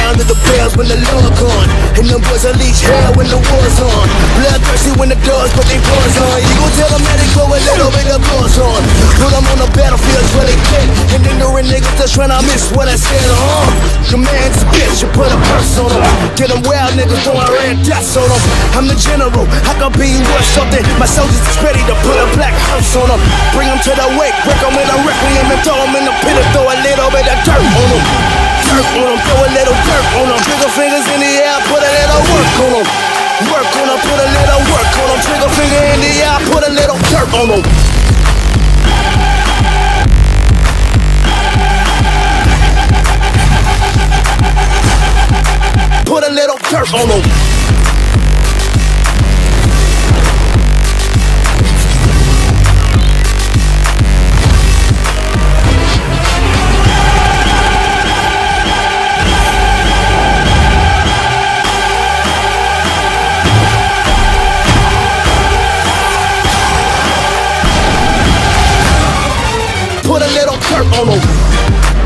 sound of the bells when the Lord gone. And them boys unleash hell when the war's on. Bloodthirsty when the dogs put their paws on. You gon' tell them that they go a little bit of gloves on. Put them on the battlefield where they get. And ignorant niggas just tryna miss what I said, Command's a bitch, you put a purse on them. Get them wild niggas throwing red dots on them. I'm the general, I can be worth something. My soldiers is ready to put a black hearse on them. Bring them to the wake, break them in a requiem and throw them in the pit and throw a little bit of dirt on them. Dirt on them, throw a little dirt on them. Trigger fingers in the air, put a little work on them. Work on them, put a little work on them. Trigger finger in the air, put a little dirt on them. Put a little dirt on them. Put a little dirt on them.